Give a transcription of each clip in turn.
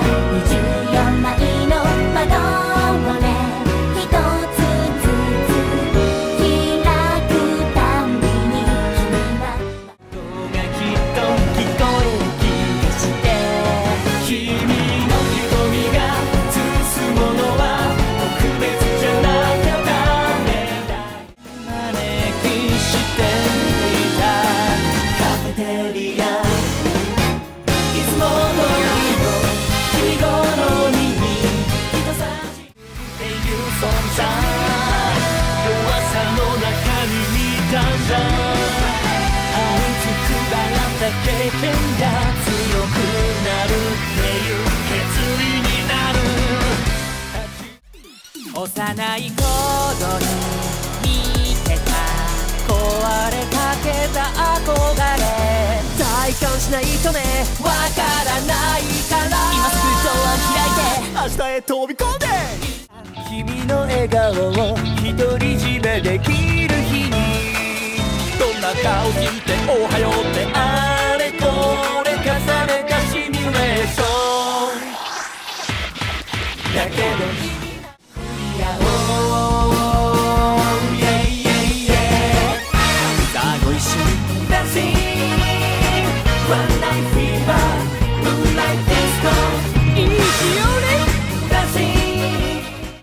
24枚の窓をね一つずつ開くたんびに君は音がきっと聞こえる気がして君の瞳が映すものは特別じゃなきゃダメだ招きしていたカフェテリアいつも通りの君好みに人差しっていう存在弱さの中にいたんじゃ這いつくばった経験が強くなるっていう決意になる幼い頃に見てた壊れかけた憧れ体感しないとねわからないから今すぐドア開いて明日へ飛び込んで君の笑顔を独り占めできる日にどんな顔しておはようってあれこれ重ねたシミュレーションだけどクリアをさあご一緒にOne night fever, moonlight disco いい日よね Dancing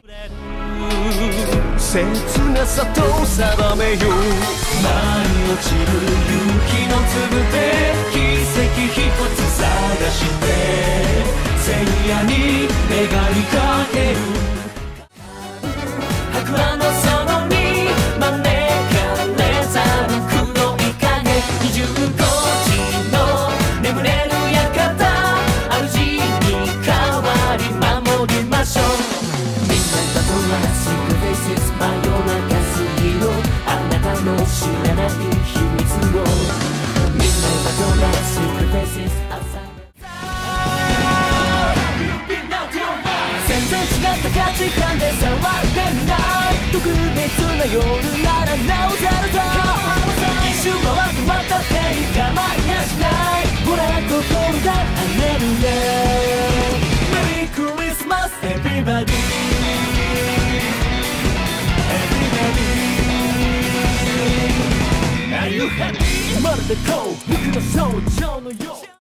切なさと定めよう舞い落ちる雪の粒で奇跡一つ探して聖夜に願いかける白亜の園に招かれざる黒い影25眠れる館主に代わり守りましょう Midnight Battle Secret Faces 真夜中過ぎのあなたの知らない秘密を Midnight Battle Secret Faces 全然違った価値観で騒いでみない特別な夜ならなおさらだ一周回ってまた手に構いやしないほら心が跳ねるね Merry Christmas everybody Everybody Are you happy? まるでこう僕の象徴のよう